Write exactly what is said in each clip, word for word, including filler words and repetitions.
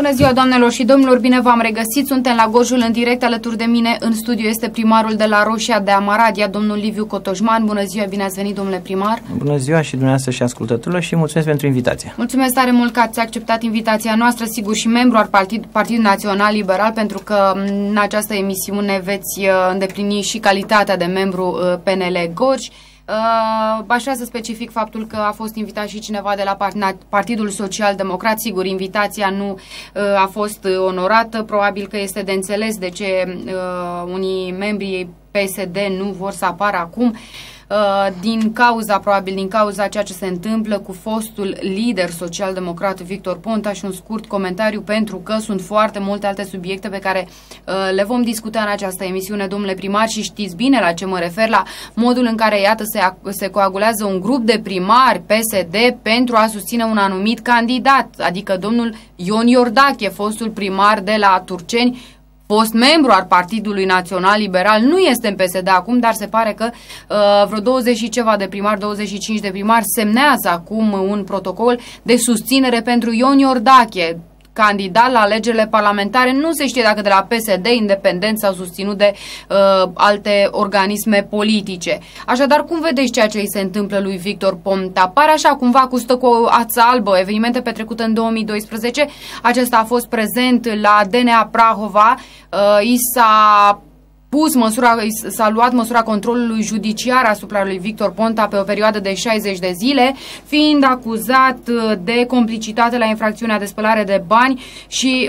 Bună ziua, doamnelor și domnilor, bine v-am regăsit. Suntem la Gorjul în direct. Alături de mine în studio este primarul de la Roșia de Amaradia, domnul Liviu Cotojman. Bună ziua, bine ați venit, domnule primar. Bună ziua și dumneavoastră și ascultătorilor și mulțumesc pentru invitație. Mulțumesc tare mult că ați acceptat invitația noastră, sigur și membru al Partid, Partidul Național Liberal, pentru că în această emisiune veți îndeplini și calitatea de membru P N L Gorj. Uh, aș vrea să specific faptul că a fost invitat și cineva de la Partidul Social Democrat. Sigur, invitația nu uh, a fost onorată, probabil că este de înțeles de ce uh, unii membri P S D nu vor să apară acum, uh, din cauza, probabil din cauza ceea ce se întâmplă cu fostul lider social-democrat Victor Ponta. Și un scurt comentariu, pentru că sunt foarte multe alte subiecte pe care uh, le vom discuta în această emisiune, domnule primar, și știți bine la ce mă refer, la modul în care, iată, se, se coagulează un grup de primari P S D pentru a susține un anumit candidat, adică domnul Ion Iordache, fostul primar de la Turceni, fost membru al Partidului Național Liberal, nu este în P S D acum, dar se pare că uh, vreo douăzeci și ceva de primari, douăzeci și cinci de primari semnează acum un protocol de susținere pentru Ion Iordache, candidat la alegerile parlamentare. Nu se știe dacă de la P S D, independent sau susținut de uh, alte organisme politice. Așadar, cum vedeți ceea ce îi se întâmplă lui Victor Ponta? Pare așa cumva cu stă cu o ață albă, evenimente petrecute în două mii doisprezece. Acesta a fost prezent la D N A Prahova. Uh, i s-a pus măsura, s-a luat măsura controlului judiciar asupra lui Victor Ponta pe o perioadă de șaizeci de zile, fiind acuzat de complicitate la infracțiunea de spălare de bani și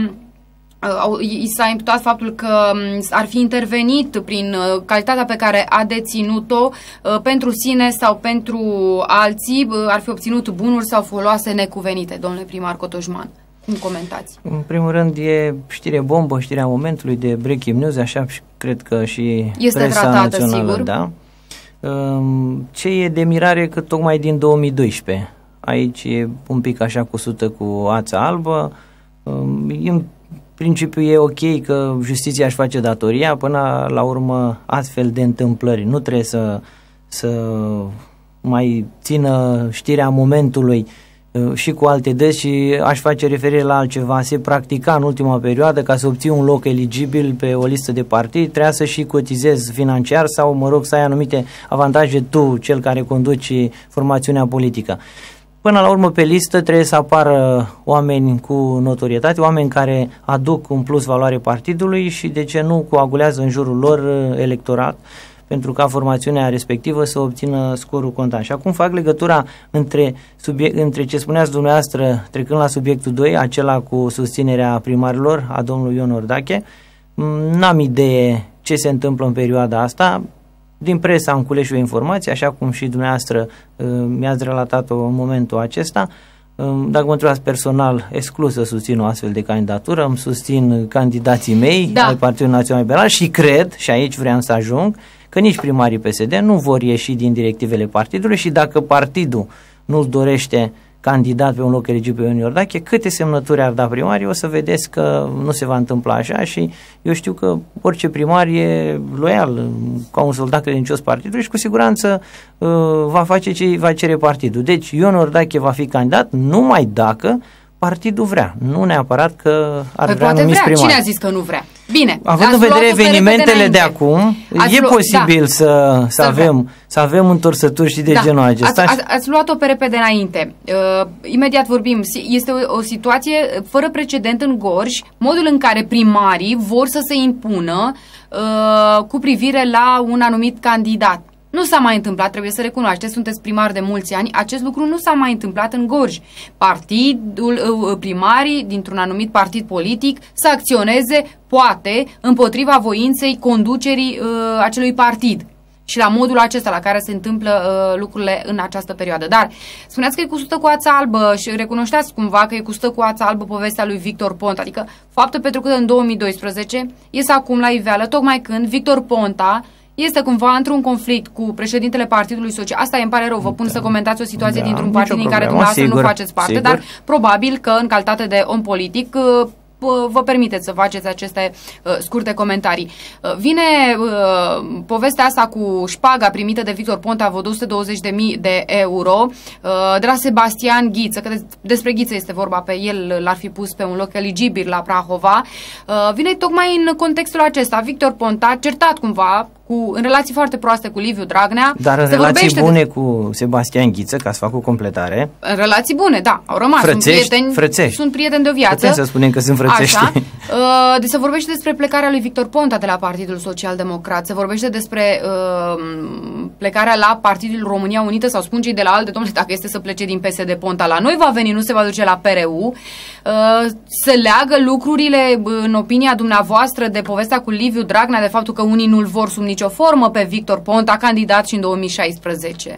uh, i s-a imputat faptul că ar fi intervenit prin calitatea pe care a deținut-o uh, pentru sine sau pentru alții, uh, ar fi obținut bunuri sau foloase necuvenite. Domnule primar Cotojman, cum comentați? În primul rând e știre bombă, știrea momentului, de breaking news, așa cred că și este presa tratată, națională, sigur. Da. Ce e de mirare că tocmai din două mii doisprezece, aici e un pic așa cusută cu ața albă. În principiu e ok că justiția își face datoria, până la urmă astfel de întâmplări nu trebuie să, să mai țină știrea momentului și cu alte dăți, și aș face referire la altceva. Se practica în ultima perioadă, ca să obții un loc eligibil pe o listă de partid, trebuia să și cotizezi financiar sau, mă rog, să ai anumite avantaje tu, cel care conduci formațiunea politică. Până la urmă, pe listă trebuie să apară oameni cu notorietate, oameni care aduc un plus valoare partidului și, de ce nu, coagulează în jurul lor electorat, pentru ca formațiunea respectivă să obțină scorul contant. Și acum fac legătura între, subiect, între ce spuneați dumneavoastră, trecând la subiectul doi, acela cu susținerea primarilor, a domnului Ion Iordache. N-am idee ce se întâmplă în perioada asta. Din presă am cules și o informație, așa cum și dumneavoastră mi-ați relatat-o în momentul acesta. Dacă mă întrebați personal, exclus să susțin o astfel de candidatură, îmi susțin candidații mei, da, ai Partidului Național Liberal, și cred, și aici vreau să ajung, că nici primarii P S D nu vor ieși din directivele partidului, și dacă partidul nu-ți dorește candidat pe un loc eligibil pe Ion Iordache, câte semnături ar da primarii, o să vedeți că nu se va întâmpla așa. Și eu știu că orice primar e loial, ca un soldat credincios partidului, și cu siguranță uh, va face ce va cere partidul. Deci Ion Iordache va fi candidat numai dacă partidul vrea, nu neapărat că ar păi vrea poate anumiți vrea. primari. Cine a zis că nu vrea? Bine, având în vedere evenimentele de acum, ați e luat, posibil da, să, să, avem, să avem întorsături și de da, genul acesta. Ați, ați, ați luat-o pe repede înainte. Uh, imediat vorbim. Este o, o situație fără precedent în Gorj, modul în care primarii vor să se impună uh, cu privire la un anumit candidat. Nu s-a mai întâmplat, trebuie să recunoașteți, sunteți primar de mulți ani, acest lucru nu s-a mai întâmplat în Gorj. Partidul, primarii dintr-un anumit partid politic să acționeze, poate, împotriva voinței conducerii uh, acelui partid. Și la modul acesta la care se întâmplă uh, lucrurile în această perioadă. Dar spuneați că e custă cu ața albă și recunoșteați cumva că e custă cu ața albă povestea lui Victor Ponta. Adică faptul petrecut în două mii doisprezece iese acum la iveală, tocmai când Victor Ponta este cumva într-un conflict cu președintele Partidului Social. Asta îmi pare rău, vă pun da. să comentați o situație da, dintr-un partid din care dumneavoastră nu faceți parte, sigur, dar probabil că în calitate de om politic vă permiteți să faceți aceste uh, scurte comentarii. Uh, vine uh, povestea asta cu șpaga primită de Victor Ponta, vreo două sute douăzeci de mii de euro, uh, de la Sebastian Ghiță, că despre Ghiță este vorba, pe el l-ar fi pus pe un loc eligibil la Prahova. Uh, vine tocmai în contextul acesta. Victor Ponta, certat cumva, cu, în relații foarte proaste cu Liviu Dragnea. Dar în relații bune de... cu Sebastian Ghiță, ca să fac o completare. În relații bune, da, au rămas. Frățești, sunt prieteni, frățești. Sunt prieteni de o viață. Putem să spunem că sunt frățești. Așa. De se vorbește despre plecarea lui Victor Ponta de la Partidul Social Democrat. Se vorbește despre uh, plecarea la Partidul România Unită, sau spun cei de la ALDE, domnule, dacă este să plece din P S D Ponta la noi va veni, nu se va duce la P R U. Uh, se leagă lucrurile, în opinia dumneavoastră, de povestea cu Liviu Dragnea, de faptul că unii nu-l vor sub nicio formă pe Victor Ponta, candidat și în două mii șaisprezece.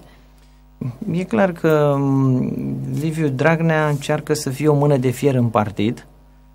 E clar că Liviu Dragnea încearcă să fie o mână de fier în partid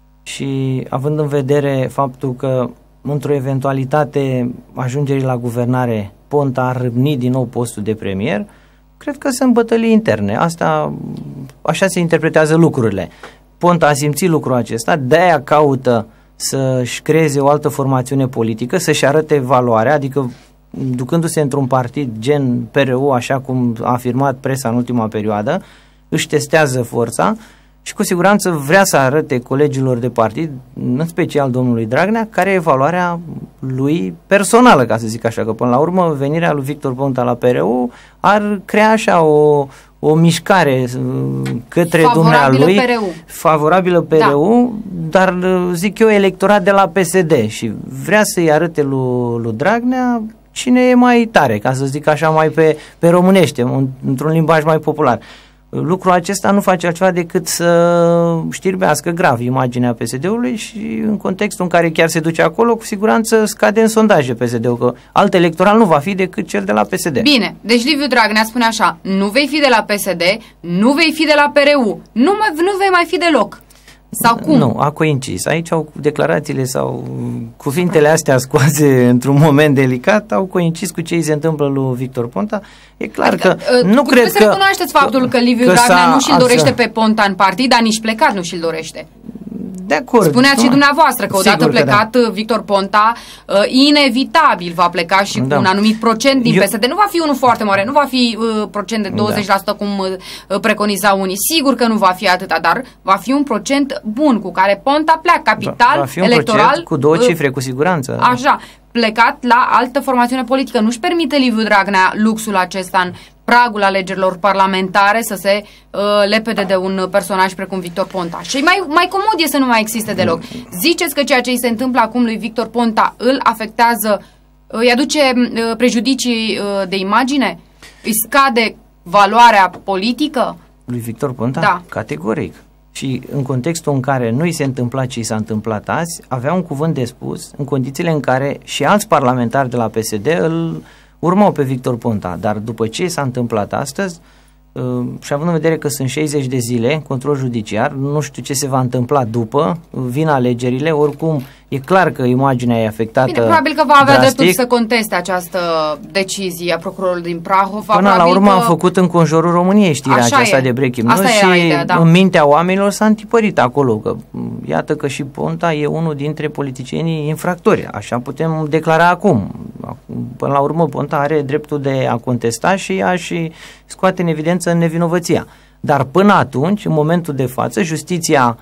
și având în vedere faptul că într-o eventualitate ajungerii la guvernare Ponta ar râvni din nou postul de premier, cred că sunt bătălii interne. Asta, așa se interpretează lucrurile. Ponta a simțit lucrul acesta, de-aia caută să-și creeze o altă formațiune politică, să-și arate valoarea, adică ducându-se într-un partid gen P R U, așa cum a afirmat presa în ultima perioadă, își testează forța și cu siguranță vrea să arate colegilor de partid, în special domnului Dragnea, care e valoarea lui personală, ca să zic așa, că până la urmă venirea lui Victor Ponta la P R U ar crea așa o, o mișcare către dumnealui, P R U. favorabilă P R U, da. Dar zic eu electorat de la P S D și vrea să-i arate lui, lui Dragnea cine e mai tare, ca să zic așa, mai pe, pe românește, un, într-un limbaj mai popular. Lucrul acesta nu face altceva decât să știrbească grav imaginea P S D-ului și în contextul în care chiar se duce acolo, cu siguranță scade în sondaje P S D-ul, că alt electoral nu va fi decât cel de la P S D. Bine, deci Liviu Dragnea spune așa, nu vei fi de la P S D, nu vei fi de la P R U, nu, mai, nu vei mai fi deloc. Sau cum? Nu, a coincis. Aici au declarațiile sau cuvintele astea scoase într-un moment delicat, au coincis cu ce îi se întâmplă lui Victor Ponta. E clar adică, că nu cred că... să recunoașteți faptul că Liviu că Dragnea nu și-l dorește pe Ponta în partid, dar nici plecat nu și-l dorește. De acord. Spuneați și dumneavoastră că odată Sigur plecat că da. Victor Ponta, uh, inevitabil va pleca și da. cu un anumit procent din Eu... P S D. Nu va fi unul foarte mare, nu va fi uh, procent de douăzeci la sută da. cum uh, preconiza unii. Sigur că nu va fi atâta, dar va fi un procent bun cu care Ponta pleacă, capital, va fi un electoral. Cu două uh, cifre, cu siguranță. Așa, plecat la altă formațiune politică. Nu-și permite Liviu Dragnea luxul acesta în pragul alegerilor parlamentare să se uh, lepede de un personaj precum Victor Ponta. Și mai, mai comod e să nu mai existe deloc. Ziceți că ceea ce îi se întâmplă acum lui Victor Ponta îl afectează, îi aduce uh, prejudicii uh, de imagine? Îi scade valoarea politică? Lui Victor Ponta? Da. Categoric. Și în contextul în care nu i se întâmpla ce i s-a întâmplat azi, avea un cuvânt de spus în condițiile în care și alți parlamentari de la P S D îl urmau pe Victor Ponta, dar după ce s-a întâmplat astăzi uh, și având în vedere că sunt șaizeci de zile control judiciar, nu știu ce se va întâmpla după, vin alegerile, oricum e clar că imaginea e afectată. Bine, probabil că va avea drastic. dreptul să conteste această decizie a procurorului din Prahova. Până la urmă că... a făcut în conjurul României știrea Așa aceasta e. de breaking news și ideea, da. în mintea oamenilor s-a întipărit acolo, că iată că și Ponta e unul dintre politicienii infractori, așa putem declara acum. Până la urmă Ponta are dreptul de a contesta și a și scoate în evidență nevinovăția. Dar până atunci, în momentul de față, justiția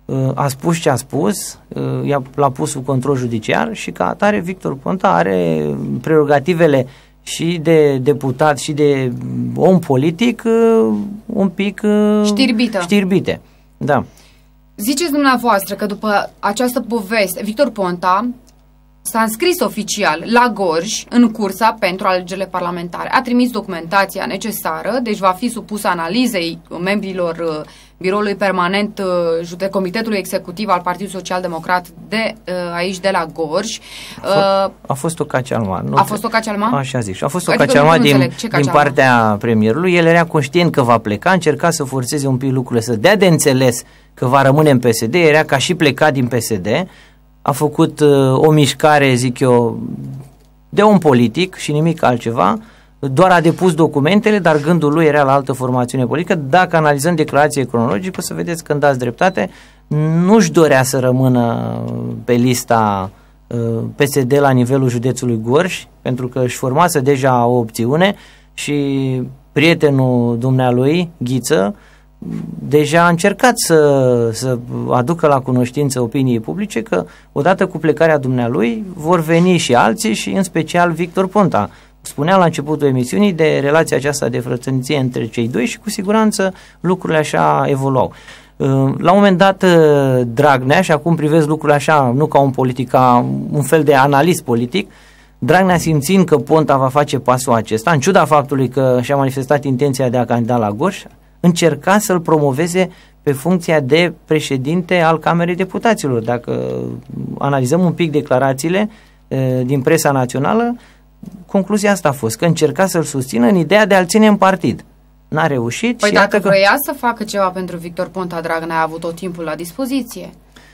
a spus ce a spus, l-a pus sub control judiciar și ca atare Victor Ponta are prerogativele și de deputat și de om politic un pic Știrbită. știrbite. Da. Ziceți dumneavoastră că după această poveste, Victor Ponta s-a înscris oficial la Gorj în cursa pentru alegerile parlamentare. A trimis documentația necesară, deci va fi supusă analizei membrilor biroului permanent de Comitetului Executiv al Partidului Social Democrat de aici, de la Gorj. A, f- a fost o cacealma. A fost o cacealma? Așa zic. Și a fost o adică cacealma din, din partea premierului. El era conștient că va pleca, încerca să forțeze un pic lucrurile, să dea de înțeles că va rămâne în P S D, era ca și plecat din P S D. A făcut uh, o mișcare, zic eu, de om politic și nimic altceva, doar a depus documentele, dar gândul lui era la altă formațiune politică. Dacă analizăm declarația cronologică, o să vedeți când dați dreptate, nu-și dorea să rămână pe lista P S D la nivelul județului Gorj, pentru că își formase deja o opțiune și prietenul dumnealui, Ghiță, deja a încercat să, să aducă la cunoștință opiniei publice că odată cu plecarea dumnealui vor veni și alții și în special Victor Ponta. Spuneam la începutul emisiunii de relația aceasta de frățăniție între cei doi și cu siguranță lucrurile așa evoluau. La un moment dat Dragnea, și acum privesc lucrurile așa, nu ca un politic, ca un fel de analist politic, Dragnea, simțind că Ponta va face pasul acesta, în ciuda faptului că și-a manifestat intenția de a candida la Gorj, încerca să-l promoveze pe funcția de președinte al Camerei Deputaților. Dacă analizăm un pic declarațiile din presa națională, concluzia asta a fost, că încerca să-l susțină în ideea de a-l ține în partid. N-a reușit. Păi și dacă că... vrea să facă ceva pentru Victor Ponta, Dragnea a avut tot timpul la dispoziție.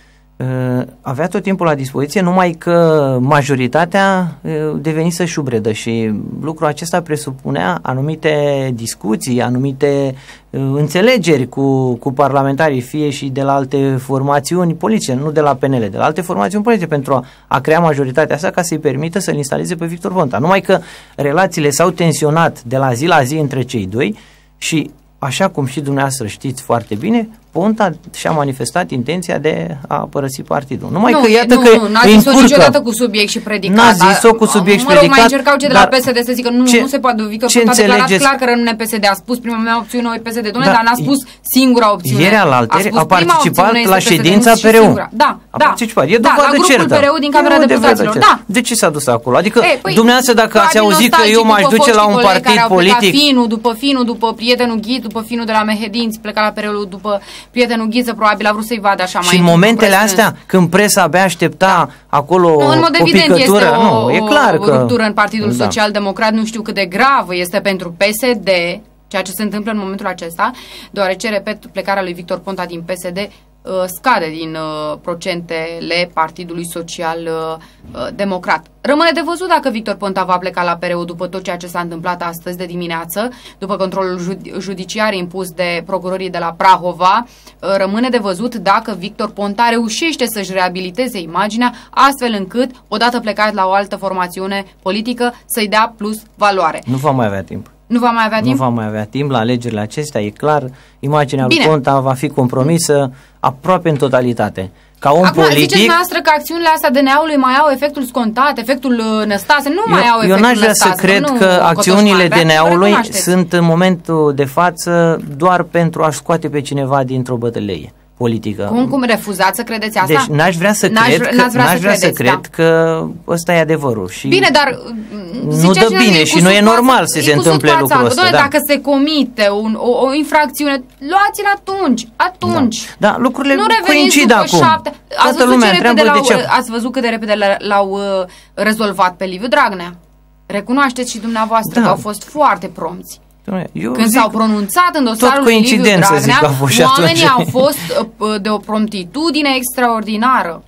Avea tot timpul la dispoziție, numai că majoritatea devenise șubredă și lucrul acesta presupunea anumite discuții, anumite înțelegeri cu, cu parlamentarii, fie și de la alte formațiuni politice, nu de la P N L, de la alte formațiuni politice, pentru a, a crea majoritatea asta ca să-i permită să-l instaleze pe Victor Ponta. Numai că relațiile s-au tensionat de la zi la zi între cei doi și, așa cum și dumneavoastră știți foarte bine, Ponta și-a manifestat intenția de a părăsi partidul. Numai nu, că iată nu, că nu, n-a zis-o niciodată cu subiect și predicat. N-a zis-o cu subiect și mă rog, predicat. mai încercau cei de la P S D să zică nu, ce, nu se poate. Victor Ponta a declarat clar că rămâne P S D. A spus prima mea opțiune o P S D. Dom'le, da, dar n-a spus singura opțiune. Ieri alaltări a, a participat la ședința P R U. Da, a da. participat. E da, dovadă la certă. grupul P R U din Camera Deputaților. Da. De ce s-a dus acolo? Adică Ei, păi, dumneavoastră, dacă ați auzit că eu m-aș duce la un partid politic, Finu, după Finu, după prietenul Ghiță, după Finul de la Mehedinți, pleca la P R U, după prietenul Ghiță, probabil a vrut să-i vadă așa mai. Și în momentele astea, când presa abia aștepta da. acolo nu, în mod o evident picătură, este o, nu, e clar o, că... o ruptură în Partidul da. Social Democrat, nu știu cât de gravă este pentru P S D, ceea ce se întâmplă în momentul acesta, deoarece, repet, plecarea lui Victor Ponta din P S D uh, scade din uh, procentele Partidului Social uh, Democrat. Rămâne de văzut dacă Victor Ponta va pleca la P R U după tot ceea ce s-a întâmplat astăzi de dimineață, după controlul judiciar impus de procurorii de la Prahova. Rămâne de văzut dacă Victor Ponta reușește să-și reabiliteze imaginea, astfel încât, odată plecat la o altă formațiune politică, să-i dea plus valoare. Nu va mai avea timp. Nu va mai avea timp? Nu va mai avea timp la alegerile acestea, e clar. Imaginea lui Ponta va fi compromisă aproape în totalitate. Ca om Acum, politic... ziceți noastră că acțiunile astea D N A-ului mai au efectul scontat, efectul Năstase, nu eu, mai au efectul Eu n-aș vrea Năstase, să cred nu, că acțiunile D N A-ului sunt în momentul de față doar pentru a scoate pe cineva dintr-o bătălie politică. Cum, cum refuzați să credeți asta? Deci n-aș vrea să cred, că, vrea n-aș să, vrea credeți, să cred da. că ăsta e adevărul. Și bine, dar nu dă bine și nu e normal să se întâmple lucrul ăsta. Doamne, da. Dacă se comite un, o, o infracțiune, luați-l atunci, atunci. Da, da lucrurile nu coincid acum. Șapte. Ați Toată lumea întreabă de ce. Ați văzut cât de repede l-au uh, rezolvat pe Liviu Dragnea. Recunoașteți și dumneavoastră da. că au fost foarte prompți. Eu Când s-au pronunțat în dosarul lui Liviu Dragnea, oamenii au fost uh, de o promptitudine extraordinară.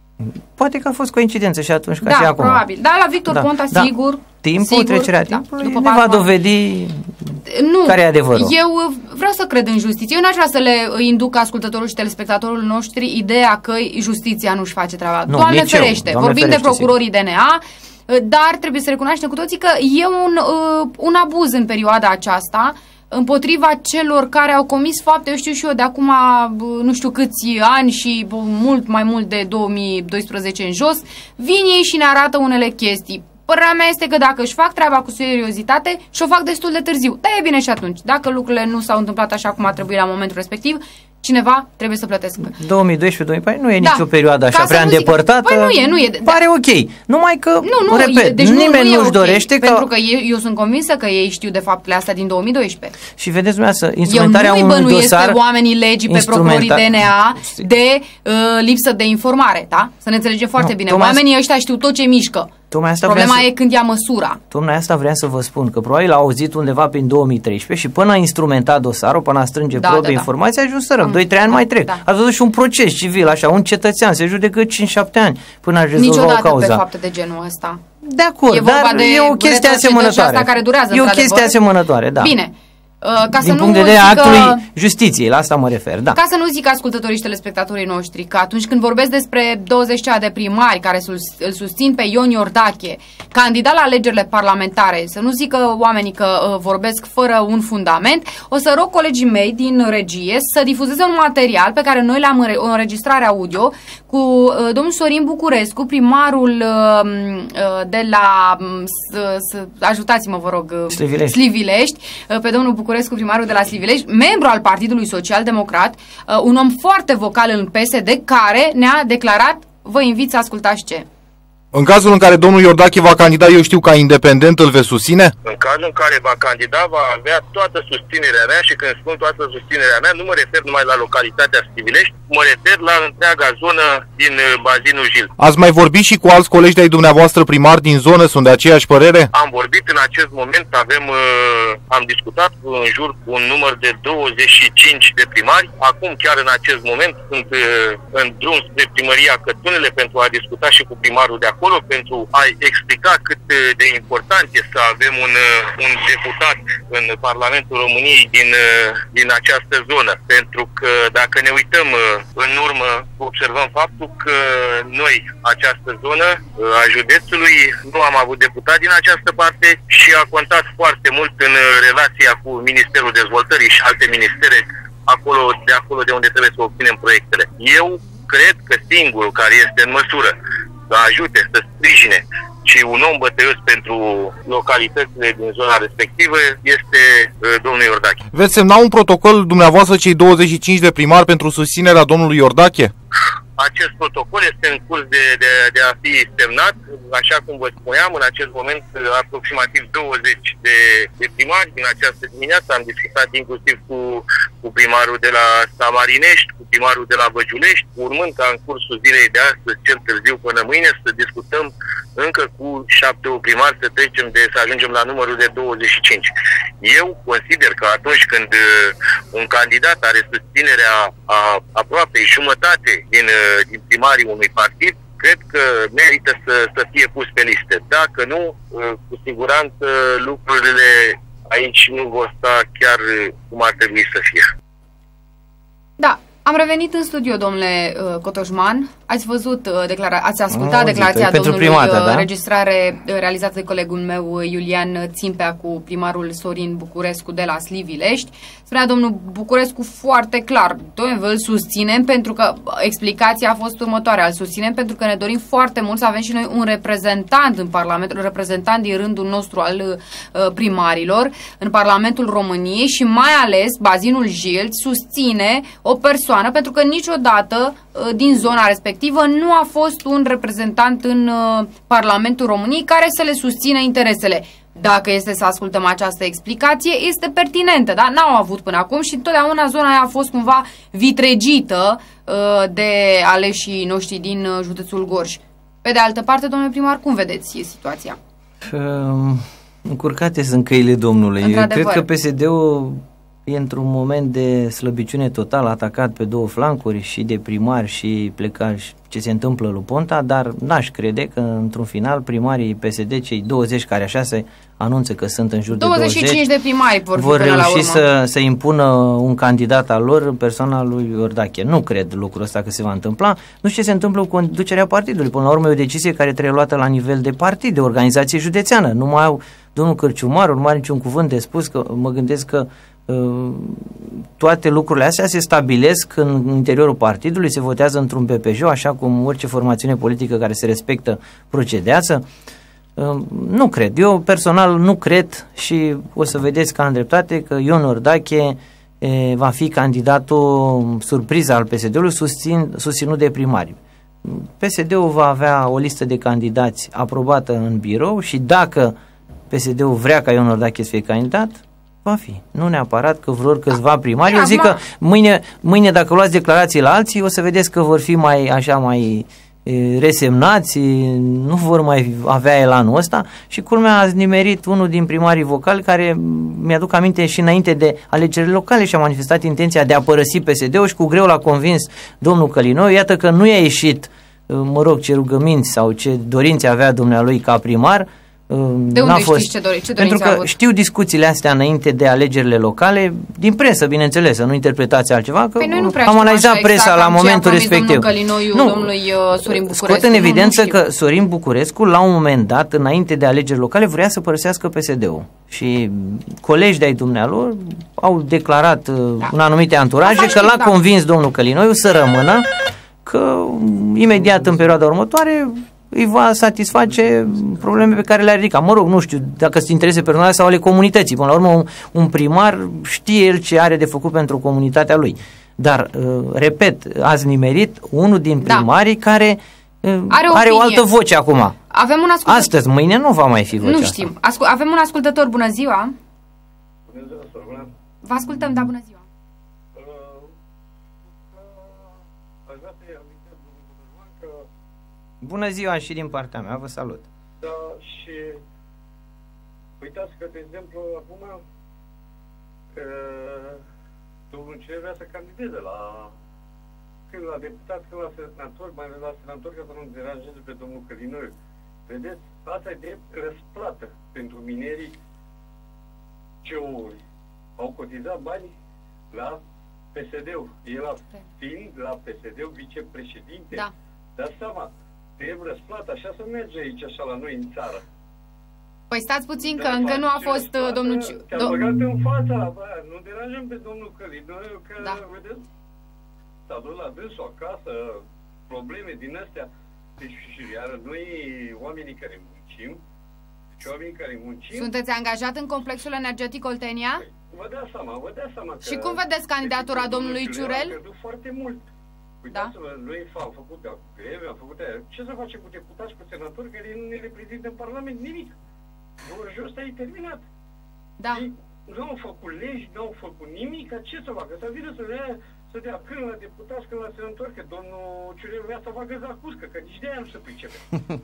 Poate că a fost coincidență și atunci ca da, și acum. Probabil. Dar la Victor da, Ponta, da. sigur. Timpul, sigur, trecerea da, timpului ne va dovedi nu, care e adevărul. Eu vreau să cred în justiție. Eu n-aș vrea să le induc ascultătorul și telespectatorul noștri ideea că justiția nu-și face treaba. Nu, Doamne ferește. Doamne Vorbim ferește, de procurorii sigur. D N A, dar trebuie să recunoaștem cu toții că e un, uh, un abuz în perioada aceasta împotriva celor care au comis fapte, eu știu și eu, de acum nu știu câți ani și mult mai mult de două mii doisprezece în jos, vin ei și ne arată unele chestii. Părerea mea este că dacă își fac treaba cu seriozitate și o fac destul de târziu. Da, e bine și atunci. Dacă lucrurile nu s-au întâmplat așa cum ar trebui la momentul respectiv, cineva trebuie să plătească. două mii doisprezece două mii paisprezece nu e da. nicio perioadă așa prea îndepărtată. Păi nu e, nu e. Pare da. ok. Numai că, nu, nu, repet, deci nimeni nu, nu nu-și okay, dorește pentru că... că eu, eu sunt convinsă că ei știu de faptele astea din două mii doisprezece. Și vedeți dumneavoastră, instrumentarea unui dosar... Eu nu-i bănuiesc pe oamenii legii, pe procurorii D N A de uh, lipsă de informare, da? Să ne înțelegem foarte no, bine. Oamenii ăștia știu tot ce mișcă. Problema să... e când ia măsura. Tocmai asta vreau să vă spun, că probabil a auzit undeva prin două mii treisprezece și până a instrumentat dosarul, până a strânge da, probe da, da. informații, ajustărăm. doi trei ani da, mai trec. Da. Ați văzut și un proces civil, așa, un cetățean se judecă cinci șapte ani până a rezolva o cauză. Niciodată pe fapte de genul ăsta. De acord, e dar de e o chestie asemănătoare. Care durează, e o chestie asemănătoare, da. Bine. Ca din să punct de vedere actului justiției, la asta mă refer, da. Ca să nu zic ascultătorii și telespectatorii noștri că atunci când vorbesc despre douăzeci de primari care îl susțin pe Ion Iordache, candidat la alegerile parlamentare, să nu zică oamenii că uh, vorbesc fără un fundament, o să rog colegii mei din regie să difuzeze un material pe care noi l-am o înregistrare audio cu uh, domnul Sorin Bucurescu, primarul uh, uh, de la uh, ajutați-mă vă rog, uh, Slivilești, Slivilești uh, pe domnul Bucurescu, primarul de la Slivilești, membru al Partidului Social Democrat, uh, un om foarte vocal în P S D, care ne-a declarat, vă invit să ascultați ce. În cazul în care domnul Iordache va candida, eu știu, ca independent, îl veți susține? În cazul în care va candida, va avea toată susținerea mea și când spun toată susținerea mea, nu mă refer numai la localitatea Slivilești, mă refer la întreaga zonă din bazinul Jil. Ați mai vorbit și cu alți colegi de-ai dumneavoastră primari din zonă? Sunt de aceeași părere? Am vorbit în acest moment, avem, am discutat în jur cu un număr de douăzeci și cinci de primari. Acum, chiar în acest moment, sunt în drum spre primăria Cătunele pentru a discuta și cu primarul de acolo, pentru a explica cât de important este să avem un, un deputat în Parlamentul României din, din această zonă. Pentru că dacă ne uităm în urmă, observăm faptul că noi, această zonă a județului, nu am avut deputat din această parte și a contat foarte mult în relația cu Ministerul Dezvoltării și alte ministere acolo, de acolo de unde trebuie să obținem proiectele. Eu cred că singurul care este în măsură să ajute, să sprijine și un om bătăios pentru localitățile din zona respectivă este uh, domnul Iordache. Veți semna un protocol dumneavoastră, cei douăzeci și cinci de primari, pentru susținerea domnului Iordache? Acest protocol este în curs de, de, de a fi semnat. Așa cum vă spuneam, în acest moment aproximativ douăzeci de, de primari din această dimineață. Am discutat inclusiv cu, cu primarul de la Samarinești, cu primarul de la Băgiulești, urmând ca în cursul zilei de astăzi, cel târziu până mâine, să discutăm încă cu șapte primari, să trecem de, să ajungem la numărul de douăzeci și cinci. Eu consider că atunci când un candidat are susținerea a aproape jumătate din, din primarii unui partid, cred că merită să, să fie pus pe listă. Dacă nu, cu siguranță lucrurile aici nu vor sta chiar cum ar trebui să fie. Da, am revenit în studio, domnule uh, Cotoșman. Ați văzut, uh, declara- ați ascultat oh, declarația domnului, primată, da? Registrare uh, realizată de colegul meu Iulian Țimpea cu primarul Sorin Bucurescu de la Slivilești. Spunea domnul Bucurescu foarte clar, noi îl susținem pentru că explicația a fost următoarea, îl susținem pentru că ne dorim foarte mult să avem și noi un reprezentant în Parlament, un reprezentant din rândul nostru al uh, primarilor în Parlamentul României și mai ales bazinul Jilt susține o persoană pentru că niciodată uh, din zona respectivă nu a fost un reprezentant în uh, Parlamentul României care să le susțină interesele. Dacă este să ascultăm această explicație, este pertinentă, da? N-au avut până acum și întotdeauna zona aia a fost cumva vitregită uh, de aleșii noștri din uh, județul Gorj. Pe de altă parte, domnule primar, cum vedeți situația? Um, încurcate sunt căile domnului. Eu cred că P S D-ul e într-un moment de slăbiciune totală, atacat pe două flancuri, și de primari și plecat ce se întâmplă lui Ponta, dar n-aș crede că într-un final primarii P S D, cei douăzeci care așa se anunță că sunt în jur de douăzeci, douăzeci și cinci de primari vor, vor reuși să, să impună un candidat al lor în persoana lui Iordache. Nu cred lucrul ăsta că se va întâmpla. Nu știu ce se întâmplă cu conducerea partidului. Până la urmă e o decizie care trebuie luată la nivel de partid, de organizație județeană. Nu mai au domnul Cârciumaru, nu mai are niciun cuvânt de spus, că mă gândesc că toate lucrurile astea se stabilesc în interiorul partidului, se votează într-un P P J, așa cum orice formațiune politică care se respectă procedează. Nu cred. Eu personal nu cred și o să vedeți că am dreptate că Ion Iordache va fi candidatul surpriză al P S D-ului susțin, susținut de primari. P S D-ul va avea o listă de candidați aprobată în birou și dacă P S D-ul vrea ca Ion Iordache să fie candidat, va fi. Nu neapărat că vreo câțiva primari. Eu zic că mâine, mâine dacă luați declarații la alții, o să vedeți că vor fi mai așa mai e, resemnați, nu vor mai avea elanul ăsta și culmea ați nimerit unul din primarii vocali care mi-aduc aminte și înainte de alegerile locale și a manifestat intenția de a părăsi P S D-ul și cu greu l-a convins domnul Călinou. Iată că nu i-a ieșit, mă rog, ce rugăminți sau ce dorințe avea dumnealui ca primar. De unde fost, știți ce, dori, ce pentru că știu discuțiile astea înainte de alegerile locale, din presă, bineînțeles, să nu interpretați altceva, că păi noi nu prea am analizat așa, presa exact, la momentul respectiv. Domnul Călinoiu, nu, domnului uh, Sorin Bucurescu. Scot în evidență nu, nu că Sorin Bucurescu, la un moment dat, înainte de alegeri locale, vrea să părăsească P S D-ul. Și colegi de-ai dumnealor au declarat da. în anumite anturaje că l-a da. convins domnul Călinoiu să rămână, că imediat în perioada următoare îi va satisface probleme pe care le-a ridicat. Mă rog, nu știu dacă sunt interese personale sau ale comunității. Până la urmă, un, un primar știe el ce are de făcut pentru comunitatea lui. Dar, uh, repet, ați nimerit unul din primarii da. care uh, are, are o altă voce acum. Avem un ascultător. Astăzi, mâine nu va mai fi vocea Nu știm. Ascul avem un ascultător. Bună ziua! Bună ziua! Vă ascultăm, da, bună ziua! Bună ziua și din partea mea, vă salut. Da, și uitați că, de exemplu, acum că domnul Cine vrea să candideze la când la deputat, când la senator, mai ales la senator, ca să nu deranjeze pe domnul Călinoiu. Vedeți, asta e de răsplată pentru minerii C O uri. Au cotizat bani la P S D-ul. El a fiind la P S D-ul vicepreședinte. Da. Dați seama, trebuie răsplată, așa să merge aici, așa la noi în țară. Păi stați puțin, că încă nu a fost răsplată, domnul... Te-a băgat în fața, bă, nu deranjăm pe domnul Călinoiu, că, da. vedeți, s-a dus la dânsul acasă, probleme din astea. Deci, și iar noi, oamenii care muncim, deci oamenii care muncim... Sunteți angajat în complexul energetic Oltenia? Păi, vă dați seama, vă dați seama că... Și cum vedeți candidatura domnului Ciurel? A pierdut foarte mult. Uitați-vă, da. Noi am făcut greve, am făcut aia. Ce să facem cu deputați, cu senatori care nu ne reprezintă în Parlament? Nimic. Vorul ăsta e terminat. Da. Ei nu au făcut legi, nu au făcut nimic. Ce să facă? Să vină să dea, să dea când la deputați, când la senatori, că domnul Ciurel vrea să facă zacuscă, că nici de aia nu se pricepe.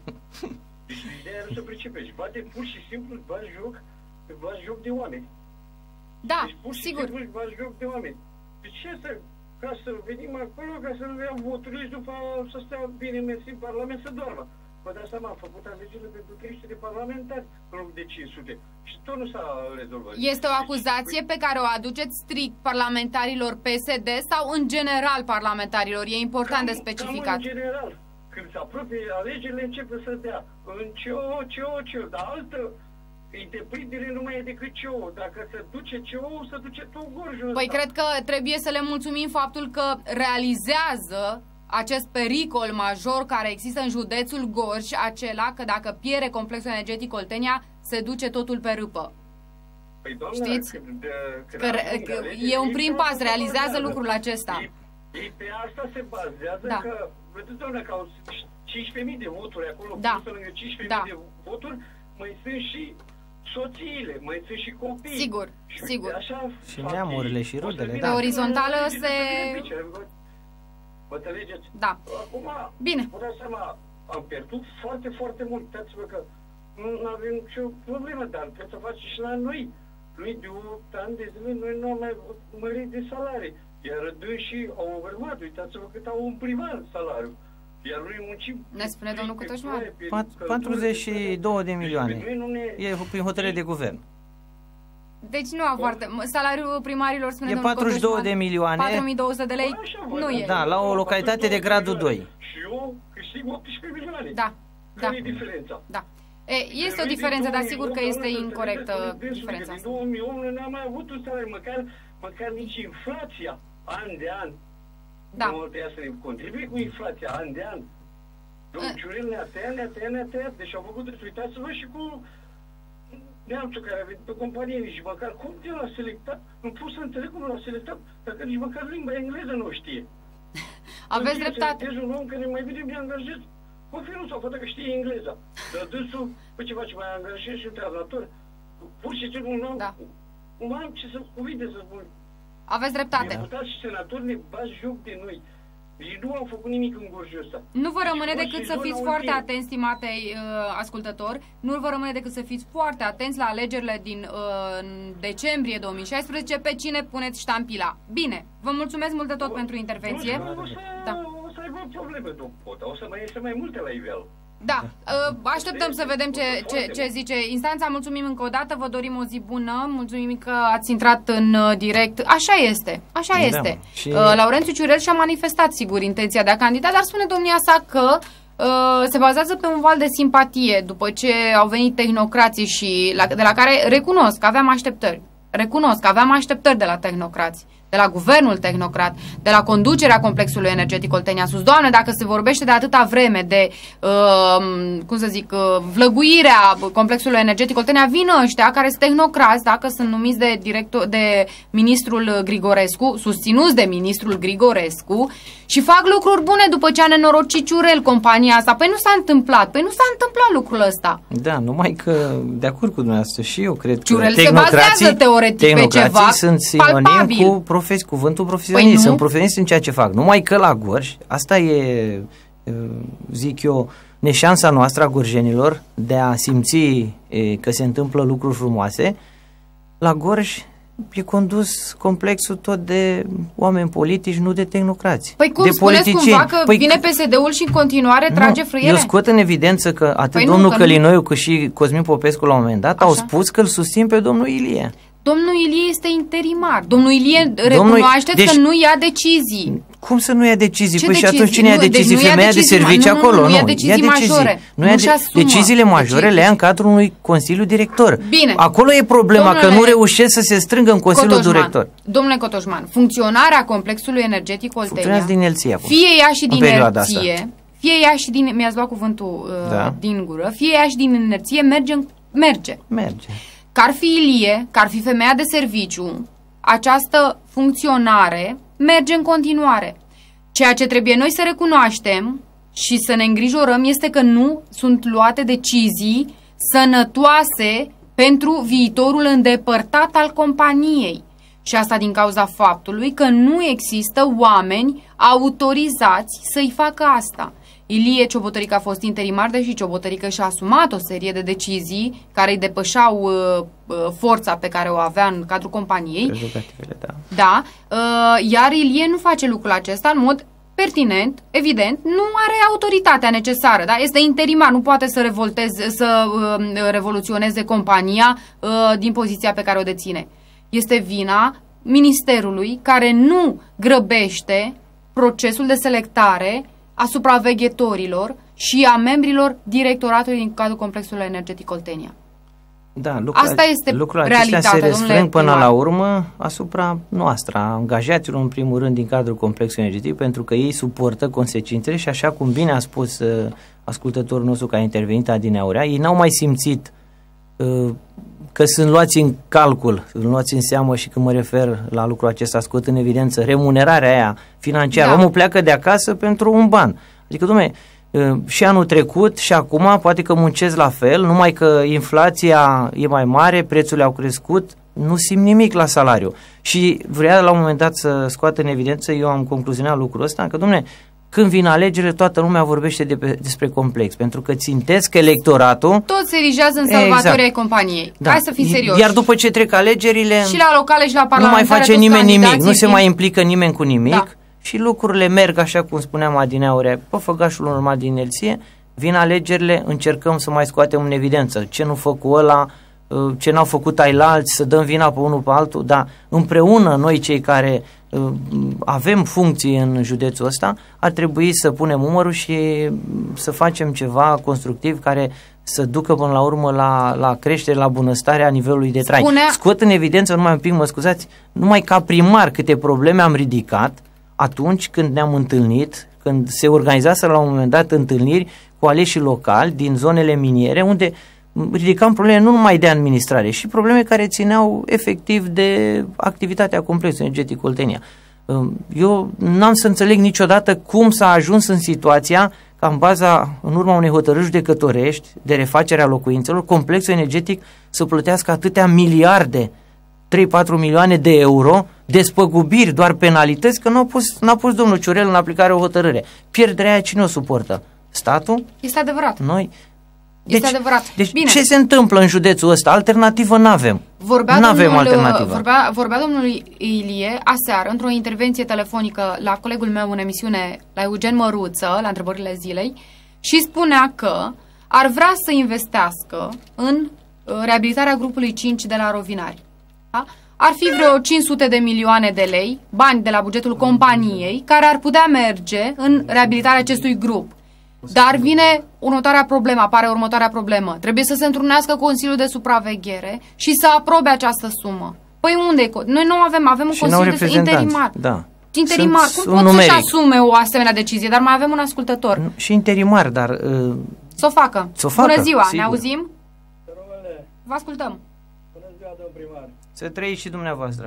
Deci nici de aia nu se pricepe. Și bate pur și simplu, îți bagi joc, îți bagi joc de oameni. Da, deci, pur și sigur. simplu îți bagi joc de oameni. De ce să... ca să venim acolo, ca să nu le iau voturile și după să stea bine mersi în Parlament să doarmă. Vă dați seama, am făcut alegerile pentru trei sute de parlamentari în loc de cinci sute și tot nu s-a rezolvat. Este o acuzație pe care o aduceți strict parlamentarilor P S D sau în general parlamentarilor? E important cam, de specificat. Cam în general. Când se apropie alegerile, începe să dea în C O, C O, C O, dar altă interpretare nu mai e decât C O. Dacă se duce C O, se duce tot gorjul ăsta. Păi cred că trebuie să le mulțumim faptul că realizează acest pericol major care există în județul Gorj, acela că dacă pierde complexul energetic Oltenia, se duce totul pe râpă. Păi, doamna, știți? Când, când că, că e un prim pas, realizează lucrul acesta. Ei, ei pe asta se bazează da. că, vedeți, doamna, că au cincisprezece mii de voturi acolo, da. pus lângă cincisprezece mii da. de voturi, mai sunt și soțiile, mai sunt și copii. Sigur, și, sigur. Așa, și neamurile și rudele, da. Pe orizontală se... Vă înțelegeți? Da. Acum, bine. vă dați seama, am pierdut foarte, foarte mult. Uitați-vă că nu avem nicio problemă, dar trebuie să faci și la noi. Noi de opt ani de zile, noi nu am mai mărit de salarii. Iar dânsii au urmat, uitați-vă cât au un primar salariu. Iar noi muncim... Ne spune domnul Cătășmar. patruzeci și două de milioane. E prin hotărâre de guvern. Deci nu a foarte... Salariul primarilor, spune e domnul patruzeci și două de milioane. patru mii două sute de lei? Așa, nu e. Da, la o localitate de gradul doi. Și eu câștig optsprezece milioane. Da. Care da. e diferența? Da. E, este o diferență, dar sigur că este incorrectă diferența asta. În două mii opt n-am mai avut un salariu, măcar, măcar nici inflația, an de an. Da. Nu trebuia să ne contribuie cu inflația, an de an. Domnul Ciurel ne-a tăiat, ne-a tăiat, ne-a tăiat. Deci au făcut, uitați-vă și cu neamțul care a venit pe companie, nici măcar cum de l-a selectat, nu pot să înțeleg cum l-a selectat, dacă nici măcar limba engleză nu o știe. Aveți dreptate. Să un om care mai bine mi-a angajat, o fi nu s-o fătă că știe engleza. Dar dânsul, păi ce face, mai angajez și un traducător. Pur și simplu nu am, da. nu am ce să cuvinte să spun. Aveți dreptate. Deputați și senatori ne bați joc de noi. Ei nu au făcut nimic în Gorjul ăsta. Nu vă rămâne deci, decât să fiți foarte timp. atenți, stimate uh, ascultători, nu vă rămâne decât să fiți foarte atenți la alegerile din uh, decembrie două mii șaisprezece, pe cine puneți ștampila. Bine, vă mulțumesc mult de tot o, pentru intervenție. O să, da. o să aibă probleme, nu pot, o să mai iese mai multe la iveală. Da, așteptăm să vedem ce, ce, ce zice instanța. Mulțumim încă o dată, vă dorim o zi bună, mulțumim că ați intrat în direct. Așa este, așa da, este. Și... Laurențiu Ciurel și-a manifestat, sigur, intenția de a candida, dar spune domnia sa că uh, se bazează pe un val de simpatie după ce au venit tehnocrații și la, de la care recunosc că aveam așteptări. Recunosc că aveam așteptări de la tehnocrați, de la guvernul tehnocrat, de la conducerea complexului energetic Oltenia Sus. Doamne, dacă se vorbește de atâta vreme de, uh, cum să zic, uh, vlăguirea complexului energetic Oltenia, vină ăștia care sunt tehnocrați, dacă sunt numiți de, director, de ministrul Grigorescu, susținuți de ministrul Grigorescu, și fac lucruri bune după ce a nenorocit Ciurel compania asta. Păi nu s-a întâmplat, păi nu s-a întâmplat lucrul ăsta. Da, numai că, de acord cu dumneavoastră, și eu cred Ciurel că se bazează teoretic pe ceva sunt sinonim cu profes, cuvântul profesionist, păi sunt profesioniști în ceea ce fac. Numai că la Gorj, asta e, zic eu, neșansa noastră a gorjenilor de a simți că se întâmplă lucruri frumoase. La Gorj e condus complexul tot de oameni politici, nu de tehnocrați. Păi cum de spuneți cumva că păi vine P S D-ul și în continuare nu, trage frâiere? Eu scot în evidență că atât păi domnul nu, Călinoiu cât și Cosmin Popescu la un moment dat Așa. au spus că îl susțin pe domnul Ilie. Domnul Ilie este interimar. Domnul Ilie recunoașteți deci, că nu ia decizii. Cum să nu ia decizii? Ce păi decizii? și atunci cine nu, ia decizii? Deci Femeia decizii, de servicii nu, acolo? Nu, nu, nu, nu ia decizii ia majore. Nu ia nu deciziile majore decizii. le ia în cadrul unui Consiliu Director. Bine. Acolo e problema, Domnule, că nu reușesc să se strângă în Consiliul Cotoșman, Director. Domnule Cotoșman, funcționarea complexului energetic Oltenia, din inerție acum, fie ea și din inerție, fie ea și din, mi-ați luat cuvântul uh, da. din gură, fie ea și din inerție, merge, merge. Merge. Că ar fi Ilie, că ar fi femeia de serviciu, această funcționare merge în continuare. Ceea ce trebuie noi să recunoaștem și să ne îngrijorăm este că nu sunt luate decizii sănătoase pentru viitorul îndepărtat al companiei. Și asta din cauza faptului că nu există oameni autorizați să-i facă asta. Ilie Ciobotărică a fost interimar, deși Ciobotărică și-a asumat o serie de decizii care îi depășeau uh, uh, forța pe care o avea în cadrul companiei. Da. Da, uh, iar Ilie nu face lucrul acesta în mod pertinent, evident, nu are autoritatea necesară, da? Este interimar, nu poate să revolteze, să uh, revoluționeze compania uh, din poziția pe care o deține. Este vina ministerului care nu grăbește procesul de selectare a supraveghetorilor și a membrilor directoratului din cadrul complexului energetic Oltenia. Da, lucrul, Asta este lucrul realitatea, se restrâng până primar. la urmă asupra noastră, a angajaților în primul rând din cadrul complexului energetic, pentru că ei suportă consecințele și așa cum bine a spus uh, ascultătorul nostru care a intervenit adineaurea, ei n-au mai simțit uh, că sunt luați în calcul, sunt luați în seamă și când mă refer la lucrul acesta, scot în evidență remunerarea aia financiară. Da. Omul pleacă de acasă pentru un ban. Adică, dom'le, și anul trecut și acum poate că muncesc la fel, numai că inflația e mai mare, prețurile au crescut, nu simt nimic la salariu. Și vrea la un moment dat să scoată în evidență, eu am concluzionat lucrul ăsta, că, dom'le, când vin alegerile, toată lumea vorbește de pe, despre complex, pentru că țintesc electoratul. Tot se erigează în salvatorii exact. companiei. Da. Hai să fim serioși. Iar după ce trec alegerile, și la locale și la parlamentare, nu mai face nimeni nimic, nu se vin... mai implică nimeni cu nimic. Da. Și lucrurile merg așa cum spuneam adineaurea, pe făgașul normal din inerție, vin alegerile, încercăm să mai scoatem în evidență ce nu făcu ăla, ce n-au făcut ailalți, să dăm vina pe unul pe altul, dar împreună noi cei care avem funcții în județul ăsta, ar trebui să punem umărul și să facem ceva constructiv care să ducă până la urmă la, la creștere, la bunăstarea nivelului de trai. Spunea... Scot în evidență, numai un pic, mă scuzați, numai ca primar câte probleme am ridicat atunci când ne-am întâlnit, când se organizaseră la un moment dat întâlniri cu aleșii locali din zonele miniere, unde ridicam probleme nu numai de administrare, și probleme care țineau efectiv de activitatea complexului energetic Oltenia. Eu n-am să înțeleg niciodată cum s-a ajuns în situația ca în baza, în urma unei hotărâri judecătorești de refacerea locuințelor, complexul energetic să plătească atâtea miliarde, trei patru milioane de euro, despăgubiri, doar penalități, că n-a pus, n-a pus domnul Ciurel în aplicare o hotărâre. Pierderea aia cine o suportă? Statul? Este adevărat. Noi? Este deci, adevărat. Deci Bine. Ce se întâmplă în județul ăsta? Alternativă n-avem. Vorbea n-avem domnul, alternativă. Vorbea, vorbea domnul Ilie aseară, într-o intervenție telefonică la colegul meu în emisiune, la Eugen Măruță, la întrebările zilei, și spunea că ar vrea să investească în reabilitarea grupului cinci de la Rovinari. Da? Ar fi vreo cinci sute de milioane de lei, bani de la bugetul companiei, care ar putea merge în reabilitarea acestui grup. Dar vine următoarea problemă, apare următoarea problemă. Trebuie să se întrunească Consiliul de Supraveghere și să aprobe această sumă. Păi unde? Noi nu avem, avem un Consiliu de interimar. Da. Interimar. Sunt Cum pot să-și asume o asemenea decizie? Dar mai avem un ascultător. Și interimar, dar... Uh, să o facă. S-o facă. Bună ziua, sigur. Ne auzim? Vă ascultăm. Bună ziua, domn primar. Să trăiți și dumneavoastră.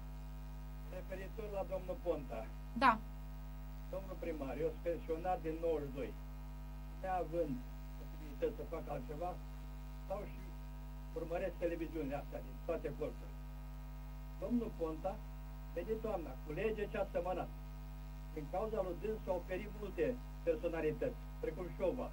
Referitor la domnul Ponta. Da. Domnul primar, eu sunt pensionat din nouăzeci și doi. Neavând posibilități să fac altceva, stau și urmăresc televiziunea asta din toate colțurile. Domnul Ponta, vede toamna, culege ce a sămănat. Din cauza lui dâns s-au oferit multe personalități, precum Șova,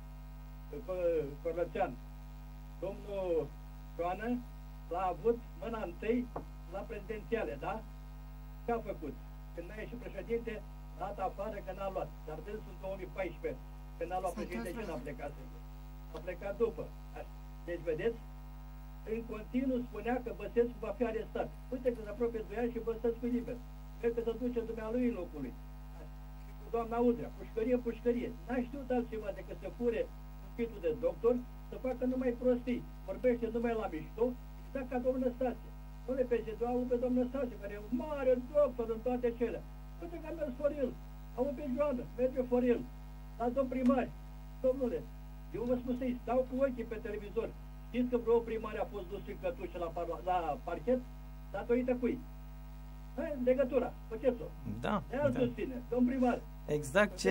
Corlățean. Domnul Ioană l-a avut mâna întâi la prezidențiale, da? Ce a făcut? Când a ieșit președinte, l-a dat afară că n-a luat. Dar dânsul în două mii paisprezece, când n-a luat președinte, ce n-a plecat? A plecat după. Deci, vedeți? În continuu spunea că Băsescu va fi arestat. Uite că se apropie doi ani și Băsescu e liber. Cred că se duce dumnealui în locul lui. Și cu doamna Udrea, pușcărie, pușcărie. N-a știut altceva decât să fure titlul de doctor, să facă numai prostii. Vorbește numai la mișto, exact ca domnul Năstase. Domnule P S D, au pe domnul Năstase, care e un mare doctor în toate cele. Uite că a mers fără el. Au pe Joană, merge fără el. La domn primar, domnule, eu vă spun să-i stau cu ochii pe televizor. Știți că vreo primar a fost dus în cătușă la, par la parchet? Datorită cui? Hai, legătura, faceți-o. Da. El da. susține, domn primar. Exact ce...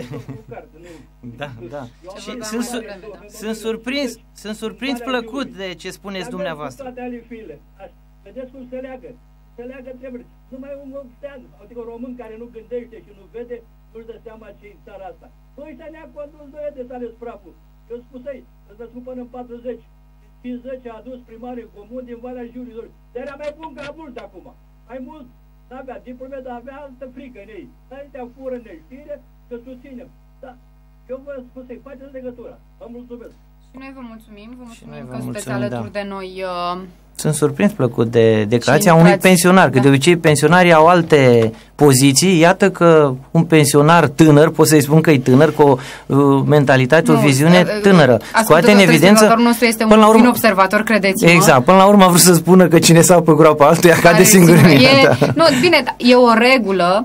Da, da. Și sunt, su sunt surprins, sunt surprins plăcut de ce spuneți dumneavoastră. Toate alifiile. Vedeți cum se leagă. Se leagă trebuie. Numai un obstean, adică un român care nu gândește și nu vede, nu-și dă seama ce e în țara asta. Noi ăștia ne-a condus doi de s-a ales praful. Eu spusei, să vă spun până în patruzeci. cincizeci a adus primarii comun din Valea Jiului. Dar era mai bun ca mult acum. Mai mult n-avea diplome, dar avea altă frică în ei. Dar ăștia fură în neștire, că susținem. Da, eu vă spun să-i faceți legătura. Vă mulțumesc. Și noi vă mulțumim, vă mulțumim vă că sunteți mulțumim, alături da. de noi. Uh... Sunt surprins plăcut de declarația unui pensionar, că da. de obicei pensionarii au alte poziții. Iată că un pensionar tânăr, pot să-i spun că e tânăr, cu o uh, mentalitate, nu, o viziune uh, tânără. Scoate în evidență... nostru este un urmă, observator, credeți-mă. Exact, până la urmă a vrut să spună că cine s-a pe groapa altuia cade singur în ea. Da. Nu, bine, e o regulă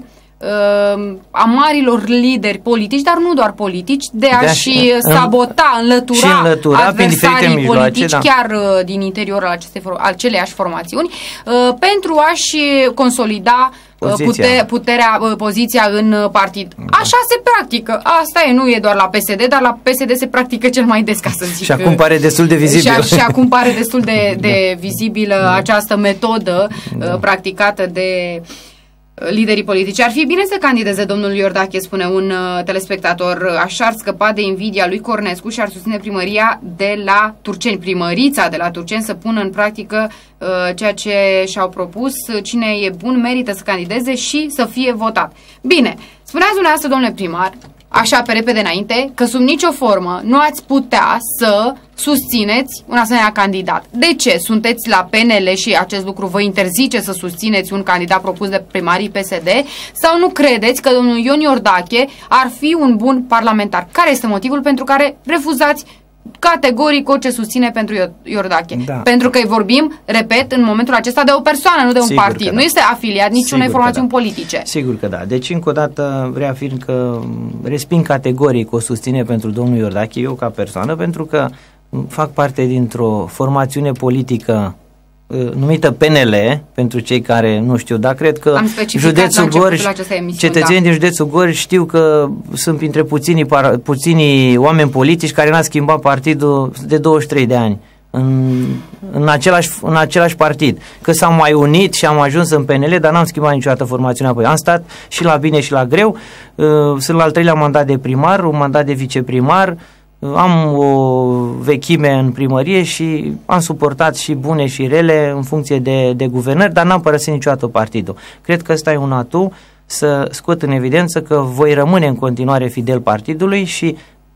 uh, a marilor lideri politici, dar nu doar politici, de a-și sabota, înlătura, înlătura adversarii politici, da. chiar uh, din interiorul acestei, aceleiași formațiuni, uh, pentru a-și consolida poziția. Pute, puterea, poziția în partid. Așa se practică. Asta e, nu e doar la P S D, dar la P S D se practică cel mai des, ca să zic. Și acum pare destul de vizibil. Și, și acum pare destul de, de vizibilă da. această metodă da. practicată de liderii politici. Ar fi bine să candideze domnul Iordache, spune un uh, telespectator, așa ar scăpa de invidia lui Cornescu și ar susține primăria de la Turceni, primărița de la Turceni, să pună în practică uh, ceea ce și-au propus. Cine e bun merită să candideze și să fie votat. Bine, spuneați dumneavoastră, domnule primar, așa pe repede înainte, că sub nicio formă nu ați putea să susțineți un asemenea candidat. De ce? Sunteți la P N L și acest lucru vă interzice să susțineți un candidat propus de primarii P S D? Sau nu credeți că domnul Ion Iordache ar fi un bun parlamentar? Care este motivul pentru care refuzați categoric orice susține pentru Iordache? Da. Pentru că vorbim, repet, în momentul acesta de o persoană, nu de un Sigur partid. Da. Nu este afiliat niciunei formațiuni da. politice. Sigur că da. Deci, încă o dată, reafirm că resping categoric o susține pentru domnul Iordache, eu ca persoană, pentru că fac parte dintr-o formațiune politică numită P N L, pentru cei care nu știu, dar cred că județul Gorj, cetățenii da. din județul Gorj știu că sunt printre puținii, puținii oameni politici care n-au schimbat partidul de douăzeci și trei de ani în, în, același, în același partid. Că s-au mai unit și am ajuns în P N L, dar n-am schimbat niciodată formațiunea. Apoi am stat și la bine și la greu, sunt la al treilea mandat de primar, un mandat de viceprimar, am o vechime în primărie și am suportat și bune și rele în funcție de, de guvernări, dar n-am părăsit niciodată partidul. Cred că ăsta e un atu să scot în evidență că voi rămâne în continuare fidel partidului și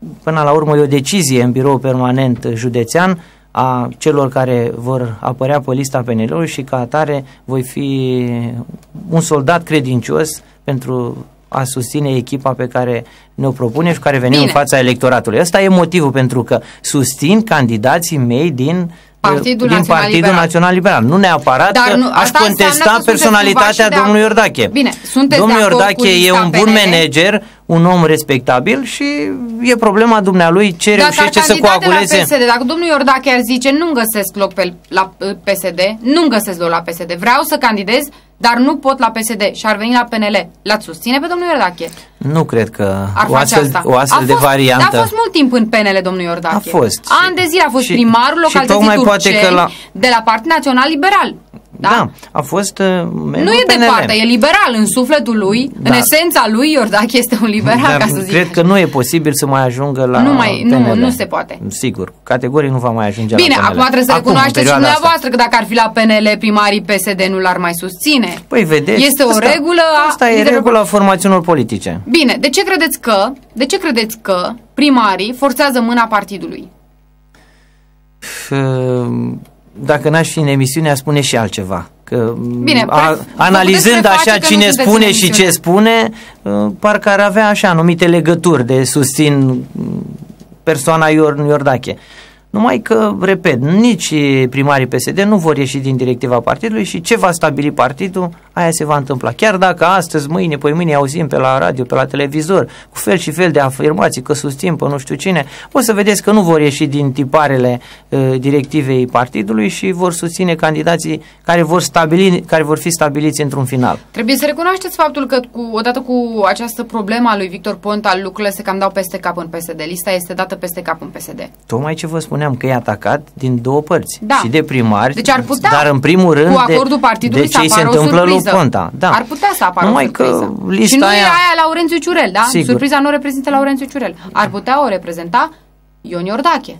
până la urmă e o decizie în birou permanent județean a celor care vor apărea pe lista P N L-ului și ca atare voi fi un soldat credincios pentru a susține echipa pe care ne-o propune și care venim Bine. în fața electoratului. Ăsta e motivul, pentru că susțin candidații mei din Partidul, din Național, Partidul Liberal. Național Liberal. Nu neapărat Dar că nu, aș contesta personalitatea domnului Iordache. Bine, Domnul Iordache e un bun P N L? manager, un om respectabil și e problema dumnealui ce Dacă reușește să coaguleze. la P S D, dacă domnul Iordache ar zice nu-mi găsesc loc pe, la P S D, nu-mi găsesc loc la P S D, vreau să candidez, dar nu pot la P S D și ar veni la P N L, l-ați susține pe domnul Iordache? Nu cred că ar o astfel, asta. o astfel a de fost, variantă. A fost mult timp în P N L, domnul Iordache. A fost. Ani de zile a fost și, primarul localității Turceni la... de la Partidul Național Liberal. Da? da, a fost uh, Nu e de partea, e liberal în sufletul lui, da. În esența lui Iordache este un liberal, Dar ca să zic cred așa. că nu e posibil să mai ajungă la nu, mai, P N L. nu, nu se poate. Sigur, categoric nu va mai ajunge Bine, la P N L. acum trebuie să acum, recunoașteți și dumneavoastră că dacă ar fi la P N L, primarii P S D nu l-ar mai susține. Păi vedeți, este o asta, regulă. Asta e regula formațiunilor politice. Bine, de ce credeți că, de ce credeți că primarii forțează mâna partidului? Dacă n-aș fi în emisiune, aș spune și altceva. Că, Bine, a, analizând așa cine spune și ce spune, parcă ar avea așa anumite legături de susțin persoana Iordache. Numai că, repet, nici primarii P S D nu vor ieși din directiva partidului și ce va stabili partidul, aia se va întâmpla. Chiar dacă astăzi, mâine, poi mâine auzim pe la radio, pe la televizor, cu fel și fel de afirmații că susțin pe nu știu cine, o să vedeți că nu vor ieși din tiparele uh, directivei partidului și vor susține candidații care vor, stabili, care vor fi stabiliți într-un final. Trebuie să recunoașteți faptul că cu, odată cu această problemă a lui Victor Ponta, lucrurile se cam dau peste cap în P S D. Lista este dată peste cap în P S D. Tocmai ce vă spuneam, că e atacat din două părți. Da. Și de primari, deci ar putea, dar în primul rând cu acordul de, partidului de ce se întâmplă lui Ponta. Da. Ar putea să apară Numai o surpriză. Că lista și nu aia... e aia Laurențiu Ciurel, da? Sigur. Surpriza nu reprezintă Laurențiu Ciurel. Ar putea o reprezenta Ion Iordache.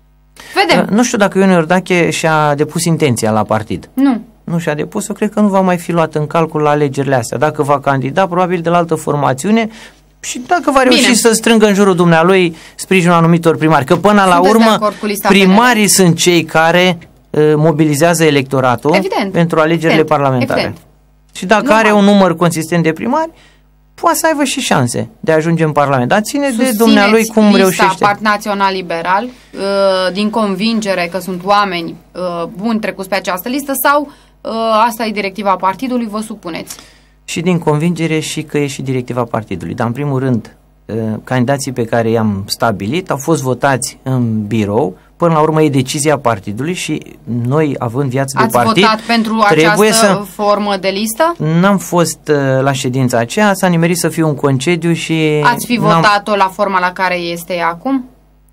Vedem. Nu știu dacă Ion Iordache și-a depus intenția la partid. Nu. Nu și-a depus-o, cred că nu va mai fi luat în calcul la alegerile astea. Dacă va candida, probabil de la altă formațiune, și dacă va reuși Bine. să strângă în jurul dumnealui sprijinul anumitor primari. Că până Sunteți la urmă, primarii P N L? sunt cei care uh, mobilizează electoratul Evident. pentru alegerile Evident. parlamentare. Evident. Și dacă Normal. are un număr consistent de primari, poate să aibă și șanse de a ajunge în Parlament. Dar ține Susțineți de dumnealui cum lista reușește. Partid Național Liberal uh, din convingere că sunt oameni uh, buni trecuți pe această listă sau uh, asta e directiva partidului, vă supuneți? Și din convingere și că e și directiva partidului. Dar în primul rând, candidații pe care i-am stabilit au fost votați în birou, până la urmă e decizia partidului și noi, având viață Ați de partid, votat pentru trebuie această să... formă de listă? N-am fost uh, la ședința aceea, s-a nimerit să fiu un concediu și... Ați fi votat-o la forma la care este ea acum?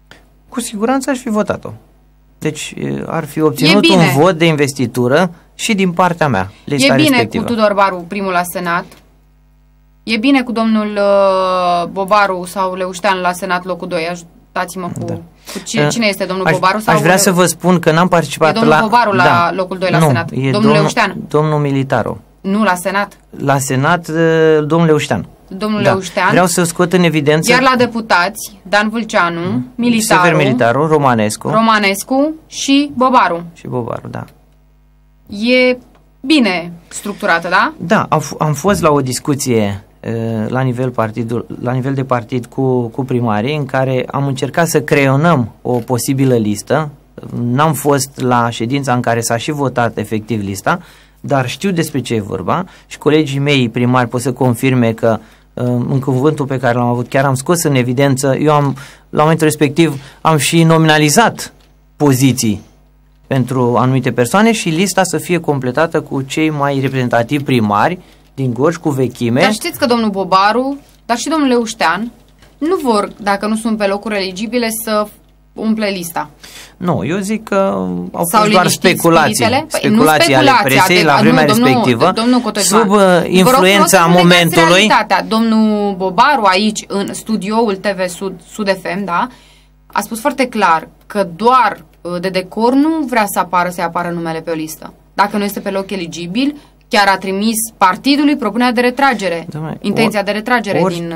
Cu siguranță aș fi votat-o. Deci ar fi obținut un vot de investitură și din partea mea. E bine respectivă. cu Tudor Baru, primul la Senat. E bine cu domnul uh, Bobaru sau Leuștean la Senat, locul doi. Ajutați-mă cu, da. cu cine, cine este domnul aș, Bobaru? Sau aș vrea să vă spun că n-am participat la... E domnul la... Bobaru la da. locul doi la nu, Senat. E domnul, domnul Leuștean. Domnul Militaru. Nu, la Senat. La Senat, domnul Leuștean. Domnul da. Leuștean. Vreau să scot în evidență... Iar la deputați, Dan Vâlceanu, mm. Militaru, Sever Militaru, Romanescu. Romanescu și Bobaru. Și Bobaru, da. E bine structurată, da? Da, am, am fost la o discuție la nivel, partidul, la nivel de partid cu, cu primarii, în care am încercat să creionăm o posibilă listă. N-am fost la ședința în care s-a și votat efectiv lista, dar știu despre ce e vorba și colegii mei primari pot să confirme că în cuvântul pe care l-am avut chiar am scos în evidență, eu am, la momentul respectiv am și nominalizat poziții pentru anumite persoane și lista să fie completată cu cei mai reprezentativi primari din Gorj, cu vechime. Dar știți că domnul Bobaru, dar și domnul Leuștean nu vor, dacă nu sunt pe locuri eligibile, să umple lista. Nu, eu zic că au Sau fost doar speculații, păi, speculații ale presei la vremea nu, respectivă, domnul, domnul sub influența momentului. Domnul Bobaru aici, în studioul T V Sud, Sud F M, da, a spus foarte clar că doar de decor nu vrea să apară, să apară numele pe o listă. Dacă nu este pe loc eligibil, chiar a trimis partidului propunerea de retragere, Doamne, intenția or, de retragere or, din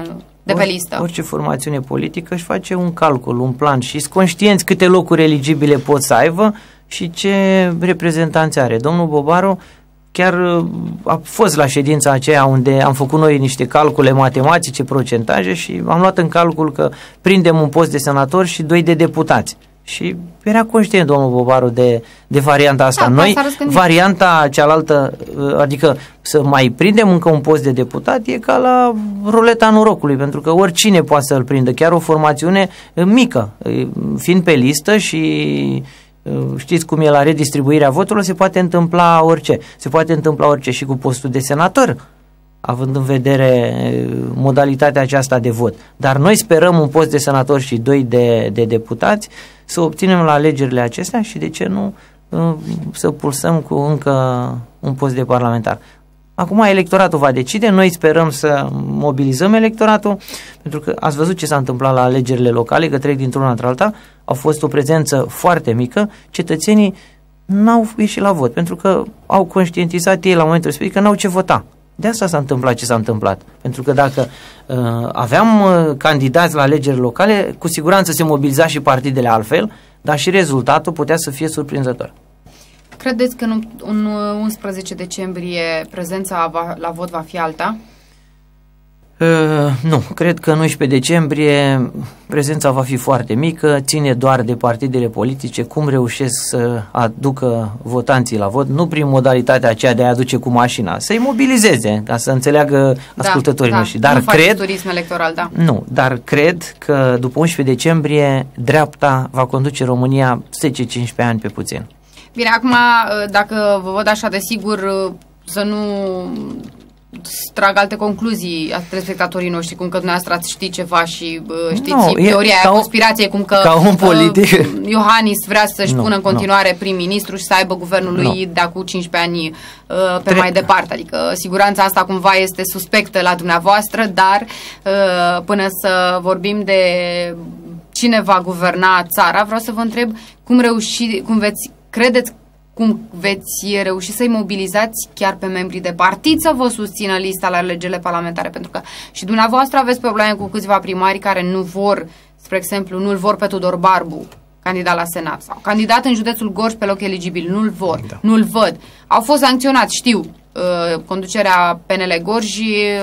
de pe listă. Orice formațiune politică își face un calcul, un plan și sunt conștienți câte locuri eligibile pot să aibă și ce reprezentanți are. Domnul Bobaru chiar a fost la ședința aceea unde am făcut noi niște calcule matematice, procentaje și am luat în calcul că prindem un post de senator și doi de deputați. Și era conștient domnul Bobaru de, de varianta asta. Da, noi, varianta cealaltă, adică să mai prindem încă un post de deputat, e ca la ruleta norocului, pentru că oricine poate să-l prindă, chiar o formațiune mică, fiind pe listă și știți cum e la redistribuirea voturilor, se poate întâmpla orice. Se poate întâmpla orice și cu postul de senator, având în vedere modalitatea aceasta de vot. Dar noi sperăm un post de senator și doi de, de deputați să obținem la alegerile acestea și de ce nu să pulsăm cu încă un post de parlamentar. Acum electoratul va decide, noi sperăm să mobilizăm electoratul, pentru că ați văzut ce s-a întâmplat la alegerile locale, că trec dintr-una într-alta, a fost o prezență foarte mică, cetățenii n-au ieșit la vot, pentru că au conștientizat ei la momentul respectiv că n-au ce vota. De asta s-a întâmplat ce s-a întâmplat. Pentru că dacă uh, aveam uh, candidați la alegeri locale, cu siguranță se mobiliza și partidele altfel, dar și rezultatul putea să fie surprinzător. Credeți că în, în unsprezece decembrie prezența va, la vot va fi alta? Uh, nu, cred că în unsprezece decembrie prezența va fi foarte mică, ține doar de partidele politice, cum reușesc să aducă votanții la vot, nu prin modalitatea aceea de a aduce cu mașina, să-i mobilizeze, ca să înțeleagă da, ascultătorii da, noștri. Dar nu cred, turism electoral, da. Nu, dar cred că după unsprezece decembrie dreapta va conduce România zece cincisprezece ani pe puțin. Bine, acum, dacă vă văd așa de sigur, să nu trag alte concluzii a telespectatorii noștri, cum că dumneavoastră ați ști ceva și știți no, teoria aia conspirației, cum că ca un politic. Uh, Iohannis vrea să-și no, pună în continuare no. prim-ministru și să aibă guvernul lui no. de acum cincisprezece ani uh, pe Tre- mai departe. Adică siguranța asta cumva este suspectă la dumneavoastră, dar uh, până să vorbim de cine va guverna țara, vreau să vă întreb cum reuși, cum veți, credeți cum veți reuși să-i mobilizați chiar pe membrii de partid să vă susțină lista la alegerile parlamentare, pentru că și dumneavoastră aveți probleme cu câțiva primari care nu vor, spre exemplu, nu-l vor pe Tudor Barbu candidat la Senat sau candidat în județul Gorj pe loc eligibil, nu-l vor, da. nu-l văd. Au fost sancționați, știu, conducerea P N L Gorj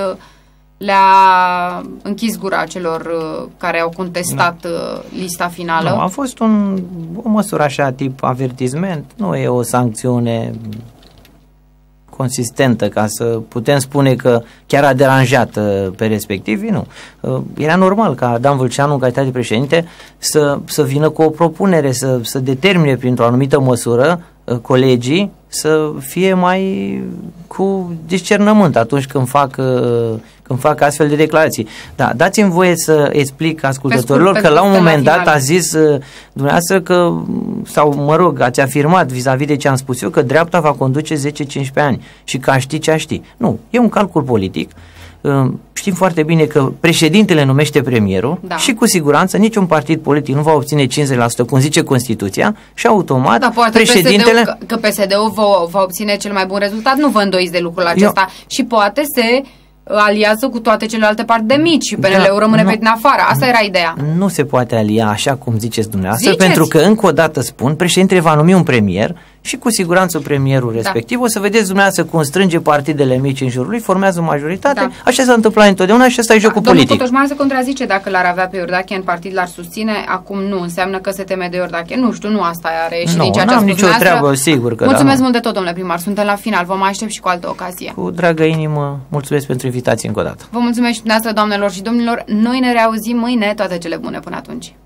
le-a închis gura celor care au contestat da. lista finală. Nu, a fost un, o măsură așa tip avertisment, nu e o sancțiune consistentă ca să putem spune că chiar a deranjat pe respectivii, nu. Era normal ca Dan Vâlceanu, în calitate de președinte, să, să vină cu o propunere, să, să determine printr-o anumită măsură colegii să fie mai cu discernământ atunci când fac, când fac astfel de declarații. Da, dați-mi voie să explic ascultătorilor că la un moment dat a zis dumneavoastră că, sau mă rog, ați afirmat vis-a-vis de ce am spus eu, că dreapta va conduce zece cincisprezece ani și că a ști ce a ști. Nu, e un calcul politic. Știm foarte bine că președintele numește premierul da. și cu siguranță niciun partid politic nu va obține cincizeci la sută, cum zice Constituția, și automat da, poate președintele... P S D-ul, că P S D-ul va, va obține cel mai bun rezultat, nu vă îndoiți de lucrul acesta. Eu... Și poate se aliază cu toate celelalte partide mici și P N L-ul da, rămâne nu, pe din afară. Asta era ideea. Nu se poate alia așa cum ziceți dumneavoastră, ziceți? Pentru că, încă o dată spun, președintele va numi un premier și cu siguranță premierul respectiv, da. o să vedeți dumneavoastră cum strânge partidele mici în jurul lui, formează majoritate, da. așa s-a întâmplat întotdeauna și ăsta e jocul da, politic. Domnul Cotoșman se contrazice, dacă l-ar avea pe Iordache în partid, l-ar susține, acum nu, înseamnă că se teme de Iordache. Nu știu, nu asta are și nu, din ceea ce n-am nicio treabă, sigur că mulțumesc da, mult de tot, domnule primar, suntem la final, vă mai aștept și cu altă ocazie. Cu dragă inimă, mulțumesc pentru invitație încă o dată. Vă mulțumesc și dumneavoastră, doamnelor și domnilor, noi ne reauzim mâine, toate cele bune până atunci.